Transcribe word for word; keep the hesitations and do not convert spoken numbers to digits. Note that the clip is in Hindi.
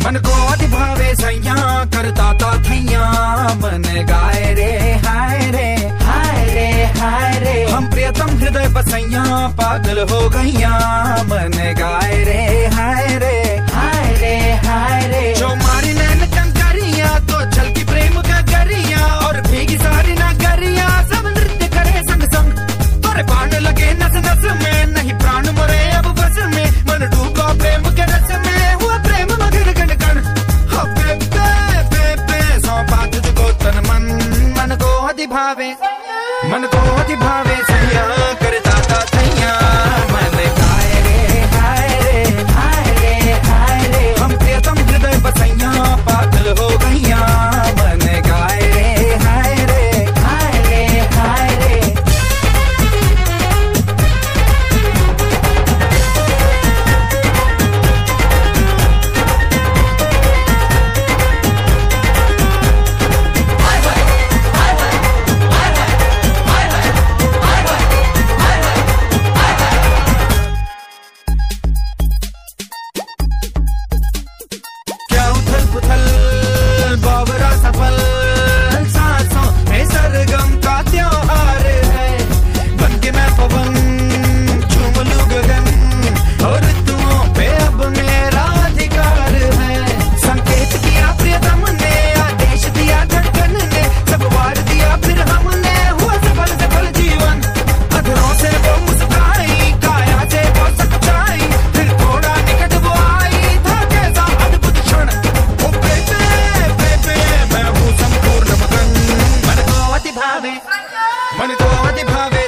मन को अति भावे सैया करता था थैया मन गाए रे हाय रे हाय रे हाय रे हम प्रियतम हृदय बसैया पागल हो गैया मन गाए रे हाय रे हाय रे हाय रे जो मारी नैन कंकरिया तो छलकी प्रेम का गरिया और भीगी सारी नगरिया सब नृत्य करे संग संग तोरे बाण लगे नस नस में नहीं प्राण मरे अब बस में मन डूबा प्रेम के रस में हुआ प्रेम मगर गण गण बे बे बे बे सौंपा तुझको तन मन मन को अति भावे मन को अति भावे सैया करता था थैया मन गाए रे हाय रे हाय रे हाय रे हम प्रियतम हृदय बसैया पागल हो गैया मन गाए रे हाय रे हाय रे हाय रे बावरा सफल सांसों में सरगम का त्योहार है बन के मैं पवन झूम लूं गगन और ऋतुओं पे अब मेरा अधिकार है संकेत किया प्रियतम ने आदेश दिया धड़कन ने सब वार दिया फिर हमने हुआ सफल सफल जीवन अधरों से वो मुस्काई काया से वो सच्चाई फिर थोड़ा निकट वो आई था कैसा अद्भुत क्षण ओ बेबे मैं हूँ संपूर्ण मगन मन को अति भावे मन को अति भावे